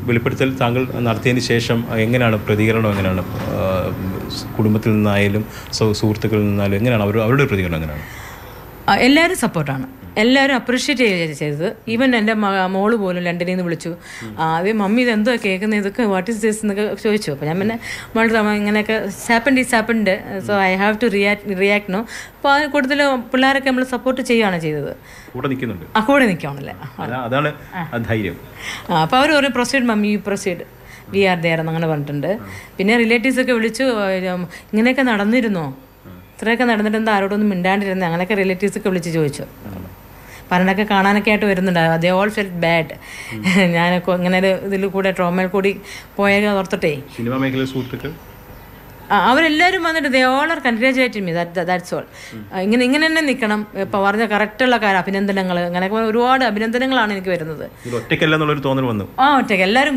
വെളിപ്പെടുത്തൽ താങ്കൾ നടത്തിയതിന് ശേഷം എങ്ങനെയാണ് പ്രതികരണം? എങ്ങനെയാണ് കുടുംബത്തിൽ നിന്നായാലും സുഹൃത്തുക്കളിൽ നിന്നായാലും എങ്ങനെയാണ് അവരുടെ പ്രതികരണം എങ്ങനെയാണ്? എല്ലാവരും സപ്പോർട്ടാണ്, എല്ലാവരും അപ്രീഷിയേറ്റ് ചെയ്തത്. ഈവൻ എൻ്റെ മോള് പോലും ലണ്ടനിൽ നിന്ന് വിളിച്ചു, ആദ്യം മമ്മി ഇതെന്തോ കേൾക്കുന്നത്, ഇതൊക്കെ വാട്ട് ഈസ് ദിസ് എന്നൊക്കെ ചോദിച്ചു. അപ്പോൾ ഞാൻ പിന്നെ മോളുടെ ഇങ്ങനെയൊക്കെ സാപ്പൻഡ് so I have to react no. അപ്പോൾ ആ കൂടുതൽ പിള്ളേരൊക്കെ നമ്മൾ സപ്പോർട്ട് ചെയ്യുകയാണ് ചെയ്തത്. കൂടെ നിൽക്കുന്നുണ്ട്, കൂടെ നിൽക്കുകയാണല്ലേ, അതാണ് ധൈര്യം. അപ്പോൾ അവർ ഒരു proceed mummy you proceed we are there എന്നങ്ങനെ പറഞ്ഞിട്ടുണ്ട്. പിന്നെ റിലേറ്റീവ്സൊക്കെ വിളിച്ചു, ഇങ്ങനെയൊക്കെ നടന്നിരുന്നോ, ഇത്രയൊക്കെ നടന്നിട്ട് എന്താ ആരോടൊന്നും മിണ്ടാണ്ടിരുന്നത്, അങ്ങനെയൊക്കെ റിലേറ്റീവ്സൊക്കെ വിളിച്ച് ചോദിച്ചു. പലരൊക്കെ കാണാനൊക്കെ ആയിട്ട് വരുന്നുണ്ട്. They all felt bad. ഞാനൊക്കെ ഇങ്ങനെ ഒരു ഇതിൽ കൂടെ ട്രോമയിൽ കൂടി പോയത് ഓർത്തിട്ടേ സിനിമാ മേഖല സുഹൃത്തുക്കൾ അവരെല്ലാവരും വന്നിട്ട് they all are congratulating me, that's all. ഇങ്ങനെ തന്നെ നിൽക്കണം. ഇപ്പോൾ പറഞ്ഞ കറക്റ്റുള്ള കാര്യം, അഭിനന്ദനങ്ങൾ, അങ്ങനെയൊക്കെ ഒരുപാട് അഭിനന്ദനങ്ങളാണ് എനിക്ക് വരുന്നത്. ഒറ്റയ്ക്കല്ലെന്നുള്ളൊരു തോന്നൽ വന്നു. ഒറ്റയ്ക്ക് എല്ലാവരും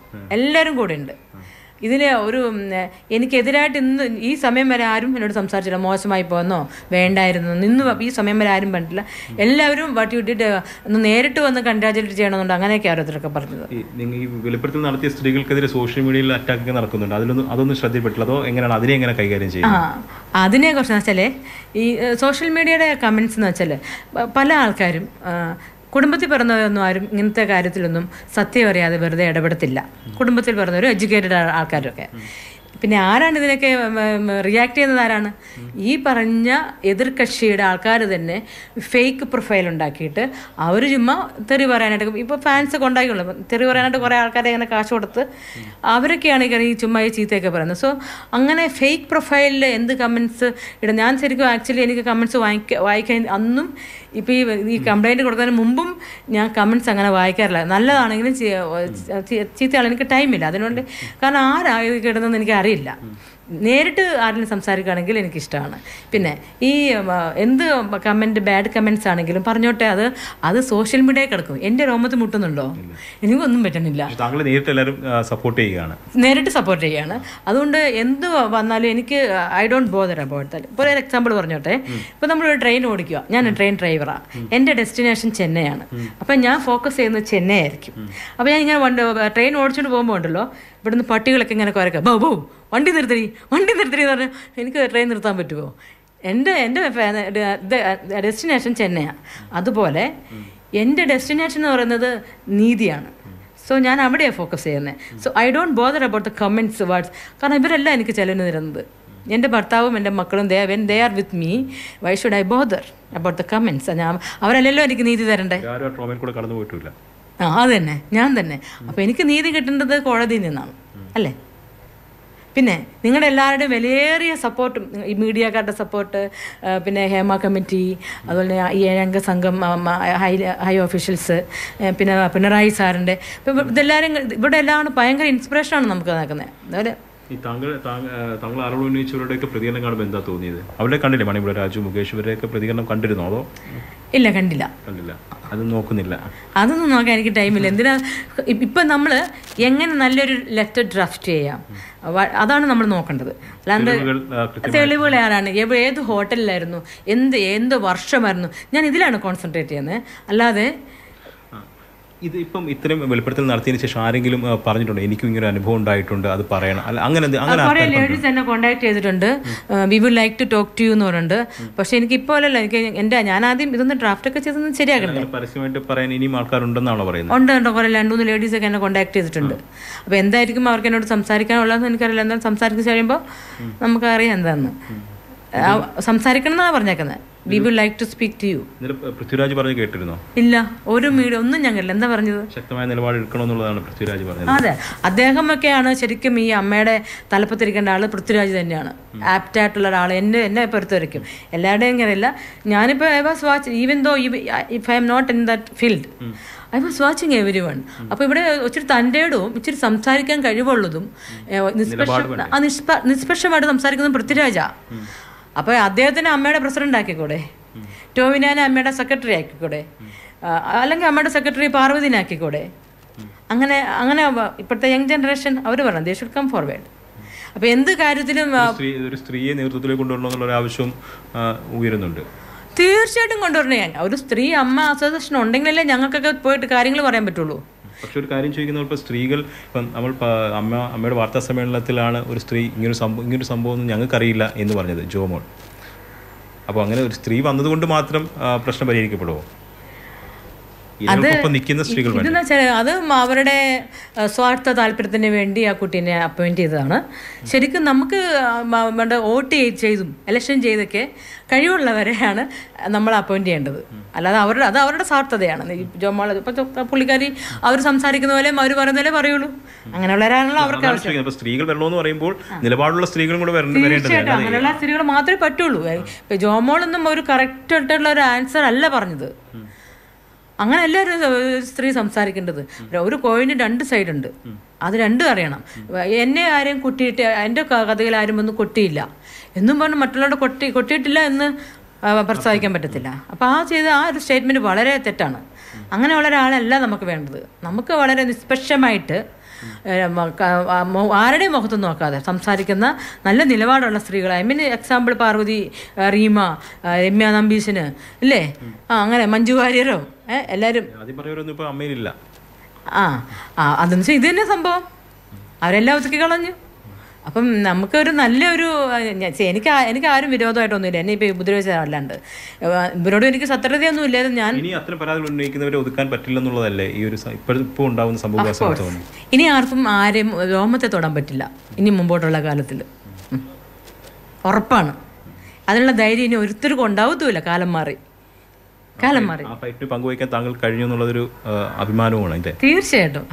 കൂടെ ഉണ്ട്. ഇതിന് ഒരു എനിക്കെതിരായിട്ട് ഇന്ന് ഈ സമയം വരെ ആരും എന്നോട് സംസാരിച്ചില്ല, മോശമായി പോയെന്നോ വേണ്ടായിരുന്നു നിന്ന് ഈ സമയം വരെ ആരും പറഞ്ഞിട്ടില്ല. എല്ലാവരും വാട്ട് യു ഡിഡ് ഒന്ന് നേരിട്ട് വന്ന് കൺഗ്രാജുലേറ്റ് ചെയ്യണമെന്നുണ്ട്, അങ്ങനെയൊക്കെ ഓരോരുത്തരൊക്കെ പറഞ്ഞത്. ഈ വെളിപ്പെടുത്തൽ നടത്തിയ സ്ത്രീകൾക്കെതിരെ സോഷ്യൽ മീഡിയയിൽ അറ്റാക്ക് നടക്കുന്നുണ്ട്, അതൊന്നും ശ്രദ്ധയിൽപ്പെട്ടില്ല. അതോ എങ്ങനെയാണ് അതിനെ എങ്ങനെ കൈകാര്യം ചെയ്യുന്നത്? അതിനെ കുറിച്ച് വെച്ചാൽ ഈ സോഷ്യൽ മീഡിയയുടെ കമൻസ് എന്ന് വെച്ചാൽ പല ആൾക്കാരും കുടുംബത്തിൽ പിറന്നവരൊന്നും ആരും ഇങ്ങനത്തെ കാര്യത്തിലൊന്നും സത്യം അറിയാതെ വെറുതെ ഇടപെടത്തില്ല. കുടുംബത്തിൽ പിറന്നവരും എഡ്യൂക്കേറ്റഡ് ആൾക്കാരൊക്കെ. പിന്നെ ആരാണ് ഇതിനൊക്കെ റിയാക്ട് ചെയ്യുന്നത്? ആരാണ്? ഈ പറഞ്ഞ എതിർകക്ഷിയുടെ ആൾക്കാർ തന്നെ ഫേക്ക് പ്രൊഫൈൽ ഉണ്ടാക്കിയിട്ട് അവർ ചുമ്മാ തെറി പറയാനായിട്ട്, ഇപ്പോൾ ഫാൻസ് കൊണ്ടാക്കിയുള്ളൂ, തെറി പറയാനായിട്ട് കുറേ ആൾക്കാരെ ഇങ്ങനെ കാശ് കൊടുത്ത് അവരൊക്കെയാണ് ഈ ചുമ്മാ ഈ ചീത്തയൊക്കെ പറയുന്നത്. സോ അങ്ങനെ ഫേക്ക് പ്രൊഫൈലിൽ എന്ത് കമൻസ് ഇടും? ഞാൻ ശരിക്കും ആക്ച്വലി എനിക്ക് കമൻസ് വായിക്കാൻ അന്നും ഇപ്പോൾ ഈ കംപ്ലൈൻറ്റ് കൊടുക്കുന്നതിന് മുമ്പും ഞാൻ കമൻസ് അങ്ങനെ വായിക്കാറില്ല. നല്ലതാണെങ്കിലും ചീത്തയാണെങ്കിലും എനിക്ക് ടൈമില്ല അതിനുകൊണ്ട്. കാരണം ആരാ ഇത് കിടന്നതെന്ന് എനിക്ക് അറിയില്ല. നേരിട്ട് ആരെങ്കിലും സംസാരിക്കുകയാണെങ്കിൽ എനിക്കിഷ്ടമാണ്. പിന്നെ ഈ എന്ത് കമൻറ്റ് ബാഡ് കമൻറ്റ്സ് ആണെങ്കിലും പറഞ്ഞോട്ടെ, അത് സോഷ്യൽ മീഡിയയിൽ കിടക്കും. എൻ്റെ രോമത്ത് മുട്ടുന്നുണ്ടോ? എനിക്കൊന്നും പറ്റണില്ല. നേരിട്ട് സപ്പോർട്ട് ചെയ്യാണ്. അതുകൊണ്ട് എന്ത് വന്നാലും എനിക്ക് I don't bother about that. ഇപ്പോൾ ഒരു എക്സാമ്പിൾ പറഞ്ഞോട്ടെ, ഇപ്പോൾ നമ്മളൊരു ട്രെയിൻ ഓടിക്കുക, ഞാൻ ട്രെയിൻ ഡ്രൈവറാണ്, എൻ്റെ ഡെസ്റ്റിനേഷൻ ചെന്നൈയാണ്. അപ്പം ഞാൻ ഫോക്കസ് ചെയ്യുന്നത് ചെന്നൈ ആയിരിക്കും. അപ്പോൾ ഞാൻ ഇങ്ങനെ ട്രെയിൻ ഓടിച്ചുകൊണ്ട് പോകുമ്പോൾ ഉണ്ടല്ലോ, ഇവിടുന്ന് പട്ടികളൊക്കെ ഇങ്ങനെ കുരക്കുക, ബൗ വണ്ടി നിർത്തി എന്ന് പറഞ്ഞാൽ എനിക്ക് ട്രെയിൻ നിർത്താൻ പറ്റുമോ? എൻ്റെ ഡെസ്റ്റിനേഷൻ ചെന്നൈയാണ്. അതുപോലെ എൻ്റെ ഡെസ്റ്റിനേഷൻ എന്ന് പറയുന്നത് നീതിയാണ്. സോ ഞാൻ അവിടെയാണ് ഫോക്കസ് ചെയ്യുന്നത്. So I don't bother about the comments words. കാരണം ഇവരെല്ലാം എനിക്ക് ചെലവിന് തരുന്നത്. എൻ്റെ ഭർത്താവും എൻ്റെ മക്കളും when they are with me, why should I bother about the comments? അവരല്ലല്ലോ എനിക്ക് നീതി തരണ്ടേ? അത് തന്നെ, ഞാൻ തന്നെ. അപ്പോൾ എനിക്ക് നീതി കിട്ടേണ്ടത് കോടതിയിൽ നിന്നാണ്, അല്ലേ? പിന്നെ നിങ്ങളുടെ എല്ലാവരുടെയും വിലയേറിയ സപ്പോർട്ടും, ഈ മീഡിയക്കാരുടെ സപ്പോർട്ട്, പിന്നെ ഹേമ കമ്മിറ്റി, അതുപോലെ ഈ 7 അംഗ സംഘം, ഹൈ ഓഫീഷ്യൽസ്, പിന്നെ പിണറായി സാറിൻ്റെ, ഇതെല്ലാവരും ഇവിടെ എല്ലാം ഭയങ്കര ഇൻസ്പിറേഷനാണ് നമുക്ക് നടക്കുന്നത്. അതുപോലെ ഈ താങ്കൾ ആരോട് ഉന്നയിച്ചവരുടെയൊക്കെ പ്രതികരണം കാണുമ്പോൾ എന്താ തോന്നിയത്? അവരുടെ കണ്ടില്ലേ? മണിപ്പൂർ രാജു, മുകേഷ്, ഇവരെയൊക്കെ പ്രതികരണം കണ്ടിരുന്നോ? അതോ ഇല്ല, കണ്ടില്ല. അതൊന്നും നോക്കുന്നില്ല. അതൊന്നും നോക്കാൻ എനിക്ക് ടൈമില്ല. എന്തിനാ ഇപ്പം നമ്മൾ എങ്ങനെ നല്ലൊരു ലെറ്റർ ഡ്രാഫ്റ്റ് ചെയ്യാം, അതാണ് നമ്മൾ നോക്കേണ്ടത്. അല്ലാണ്ട് തെളിവുകൾ ആരാണ്, ഏത് ഹോട്ടലിലായിരുന്നു, എന്ത് വർഷമായിരുന്നു, ഞാൻ ഇതിലാണ് കോൺസെൻട്രേറ്റ് ചെയ്യുന്നത്. അല്ലാതെ ഇതിപ്പം ഇത്രയും വെളിപ്പെടുത്തൽ നടത്തിയതിന് ശേഷം ആരെങ്കിലും പറഞ്ഞിട്ടുണ്ടോ എനിക്കും ഇങ്ങനെ അനുഭവം ഉണ്ടായിട്ടുണ്ട്, അത് പറയണം, അല്ല അങ്ങനെ കുറേ ലേഡീസ് എന്നെ കോൺടാക്ട് ചെയ്തിട്ടുണ്ട്, we would like to talk to you എന്ന് പറഞ്ഞിട്ടുണ്ട്. പക്ഷേ എനിക്കിപ്പോൾ അല്ലല്ലോ, ഞാൻ ആദ്യം ഇതൊന്ന് ഡ്രാഫ്റ്റ് ഒക്കെ ചെയ്തൊന്ന് ശരിയാക്കണ്ടേ. പരസ്യമായിട്ട് പറയാൻ ഇനിയും ആൾക്കാരുണ്ടെന്നാണോ പറയുന്നത്? ഉണ്ട്, കുറേ 2-3 ലേഡീസ് ഒക്കെ എന്നെ കോൺടാക്ട് ചെയ്തിട്ടുണ്ട്. അപ്പോൾ എന്തായിരിക്കും അവർക്ക് എന്നോട് സംസാരിക്കാനുള്ളതെന്ന് എനിക്കറിയില്ല. എന്തായാലും സംസാരിച്ച് കഴിയുമ്പോൾ നമുക്കറിയാം എന്താണെന്ന്. സംസാരിക്കണം എന്നാണ് പറഞ്ഞേക്കുന്നത്. We would like to speak to you. Prithviraj പറഞ്ഞു കേട്ടിരുന്നോ? ഇല്ല, ഒരു മീഡിയ ഒന്നും ഞങ്ങളില്ല. എന്താ പറഞ്ഞത്? ശക്തമായ നിലപാട് എടുക്കണമെന്നുള്ളതാണ് പൃഥ്വിരാജ് പറഞ്ഞത്. അതെ, അദ്ദേഹമൊക്കെയാണ് ശരിക്കും ഈ അമ്മയുടെ തലപ്പത്തിരിക്കേണ്ട ആൾ. പൃഥ്വിരാജ് തന്നെയാണ് ആപ്റ്റായിട്ടുള്ള ഒരാൾ. എന്നെ പൊറുത്ത വരയ്ക്കും. എല്ലാവരുടെയും ഇങ്ങനെയല്ല. ഞാനിപ്പോൾ I was watch, even though if I'm not in that field, I was watching everyone. അപ്പോൾ ഇവിടെ ഇച്ചിരി തൻ്റെയിടവും ഇച്ചിരി സംസാരിക്കാൻ കഴിവുള്ളതും നിഷ്പക്ഷമായിട്ട് സംസാരിക്കുന്നതും പൃഥ്വിരാജാണ്. അപ്പോൾ അദ്ദേഹത്തിന് അമ്മയുടെ പ്രസിഡന്റ് ആക്കിക്കൂടെ? ടോവിനാനെ അമ്മയുടെ സെക്രട്ടറി ആക്കിക്കൂടെ? അല്ലെങ്കിൽ അമ്മയുടെ സെക്രട്ടറി പാർവതിനെ ആക്കിക്കൂടെ? അങ്ങനെ ഇപ്പോഴത്തെ യങ് ജനറേഷൻ അവർ പറഞ്ഞു ദേ ഷുഡ് കം ഫോർവേഡ്. അപ്പോൾ എന്ത് കാര്യത്തിലും ഒരു സ്ത്രീയെ നേതൃത്വത്തിലേക്ക് കൊണ്ടുവരണമെന്നുള്ള ആവശ്യം ഉയരുന്നുണ്ട്. തീർച്ചയായിട്ടും കൊണ്ടുവരണേ. ഒരു സ്ത്രീ അമ്മ അസോസിയേഷൻ ഉണ്ടെങ്കിലല്ലേ ഞങ്ങൾക്കൊക്കെ പോയിട്ട് കാര്യങ്ങൾ പറയാൻ പറ്റുള്ളൂ. പക്ഷെ ഒരു കാര്യം ചോദിക്കുന്നത് ഇപ്പോൾ സ്ത്രീകൾ ഇപ്പം നമ്മൾ അമ്മയുടെ വാർത്താ സമ്മേളനത്തിലാണ് ഒരു സ്ത്രീ ഇങ്ങനൊരു സംഭവം ഒന്നും ഞങ്ങൾക്കറിയില്ല എന്ന് പറഞ്ഞത് ജോമോൾ. അപ്പോൾ അങ്ങനെ ഒരു സ്ത്രീ വന്നതുകൊണ്ട് മാത്രം പ്രശ്നം പരിഹരിക്കപ്പെടുമോ? നിൽക്കുന്ന സ്ത്രീകൾ ഇതെന്ന് വെച്ചാൽ അത് അവരുടെ സ്വാർത്ഥ താല്പര്യത്തിന് വേണ്ടി ആ കുട്ടീനെ അപ്പോയിന്റ് ചെയ്തതാണ്. ശരിക്കും നമുക്ക് വോട്ട് ചെയ്തും ഇലക്ഷൻ ചെയ്തൊക്കെ കഴിവുള്ളവരെയാണ് നമ്മൾ അപ്പോയിന്റ് ചെയ്യേണ്ടത്. അല്ലാതെ അവരുടെ സ്വാർത്ഥതയാണ്. ജോമോൾ ഇപ്പം പുള്ളിക്കാരി അവർ സംസാരിക്കുന്ന പോലെയും അവർ പറയുന്ന പോലെ പറയുള്ളൂ. അങ്ങനെയുള്ളവരാണല്ലോ അവർക്ക് ആവശ്യം. സ്ത്രീകൾ വരണമെന്ന് പറയുമ്പോൾ നിലപാടുള്ള സ്ത്രീകളും കൂടെ തീർച്ചയായിട്ടും അങ്ങനെയുള്ള സ്ത്രീകൾ മാത്രമേ പറ്റുള്ളൂ. ഇപ്പം ജോമോളൊന്നും ഒരു കറക്റ്റ് ആയിട്ടുള്ള ഒരു ആൻസർ അല്ല പറഞ്ഞത്. അങ്ങനെ എല്ലാവരും സ്ത്രീ സംസാരിക്കേണ്ടത്. ഒരു കോയിന് 2 സൈഡുണ്ട്, അത് രണ്ടും അറിയണം. എന്നെ ആരെയും കൊട്ടിയിട്ട് എൻ്റെ കഥയിൽ ആരും ഒന്നും കൊട്ടിയില്ല എന്നും പറഞ്ഞ് മറ്റുള്ളവരുടെ കൊട്ടിയിട്ടില്ല എന്ന് പ്രസ്താവിക്കാൻ പറ്റത്തില്ല. അപ്പോൾ ആ ഒരു സ്റ്റേറ്റ്മെൻറ്റ് വളരെ തെറ്റാണ്. അങ്ങനെയുള്ള ഒരാളല്ല നമുക്ക് വേണ്ടത്. നമുക്ക് വളരെ നിഷ്പക്ഷമായിട്ട് ആരുടെയും മുഖത്ത് നോക്കാതെ സംസാരിക്കുന്ന നല്ല നിലപാടുള്ള സ്ത്രീകൾ. എക്സാമ്പിൾ പാർവതി, റീമ, രമ്യ നമ്പീശന് ഇല്ലേ, അങ്ങനെ മഞ്ജു വാര്യരോ എല്ലാവരും അതെന്ന് വെച്ചാൽ ഇത് തന്നെ സംഭവം. അവരെല്ലാം ഒതുക്കി കളഞ്ഞു. അപ്പം നമുക്കൊരു നല്ലൊരു എനിക്ക് ആരും വിരോധമായിട്ടൊന്നുമില്ല. എന്നെ ഇപ്പോൾ ഉപദ്രവിച്ചതല്ലാണ്ട് ഇവരോടും എനിക്ക് സത്യതയൊന്നും ഇല്ലാതെ ഞാൻ ഒതുക്കാൻ പറ്റില്ലെന്നുള്ളതല്ലേ ഈ ഒരു ഇപ്പോൾ ഉണ്ടാവുന്ന സംഭവം. ഇനി ആരെയും രോമത്തെ തൊടാൻ പറ്റില്ല ഇനി മുമ്പോട്ടുള്ള കാലത്തിൽ, ഉറപ്പാണ്. അതിനുള്ള ധൈര്യം ഇനി ഒരുത്തർക്കും ഉണ്ടാവത്തുമില്ല. കാലം മാറി. പങ്കുവയ്ക്കാൻ താങ്കൾ കഴിഞ്ഞു എന്നുള്ളതൊരു അഭിമാനവുമാണ്. തീർച്ചയായിട്ടും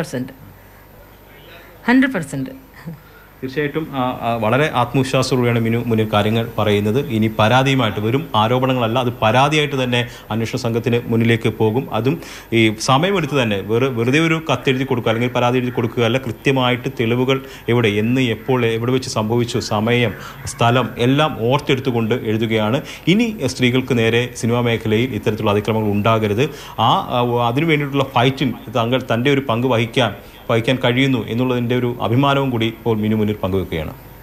100%. തീർച്ചയായിട്ടും വളരെ ആത്മവിശ്വാസത്തോടെയാണ് മുന്നിൽ കാര്യങ്ങൾ പറയുന്നത്. ഇനി പരാതിയുമായിട്ട് വെറും ആരോപണങ്ങളല്ല, അത് പരാതിയായിട്ട് തന്നെ അന്വേഷണ സംഘത്തിന് മുന്നിലേക്ക് പോകും. അതും ഈ സമയമെടുത്ത് തന്നെ വെറുതെ ഒരു കത്തെഴുതി കൊടുക്കുക അല്ലെങ്കിൽ പരാതി എഴുതി കൊടുക്കുക അല്ല, കൃത്യമായിട്ട് തെളിവുകൾ എവിടെ, എന്ന്, എപ്പോൾ, എവിടെ വെച്ച് സംഭവിച്ചു, സമയം, സ്ഥലം എല്ലാം ഓർത്തെടുത്തുകൊണ്ട് എഴുതുകയാണ്. ഇനി സ്ത്രീകൾക്ക് നേരെ സിനിമാ മേഖലയിൽ ഇത്തരത്തിലുള്ള അതിക്രമങ്ങൾ ഉണ്ടാകരുത്. അതിനു വേണ്ടിയിട്ടുള്ള ഫൈറ്റിൽ തൻ്റെ ഒരു പങ്ക് വഹിക്കാൻ കഴിയുന്നു എന്നുള്ളതിൻ്റെ ഒരു അഭിമാനവും കൂടി ഇപ്പോൾ മിനു മുന്നിൽ പങ്കുവെക്കുകയാണ്.